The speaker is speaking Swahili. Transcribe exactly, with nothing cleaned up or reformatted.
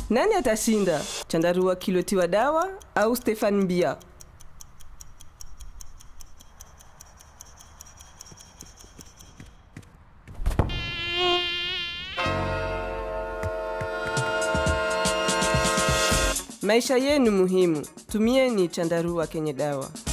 Nani atashinda? Chandarua kilotiwa dawa au Stefan Mbia? Maisha yenu muhimu. Tumieni chandarua kenye dawa.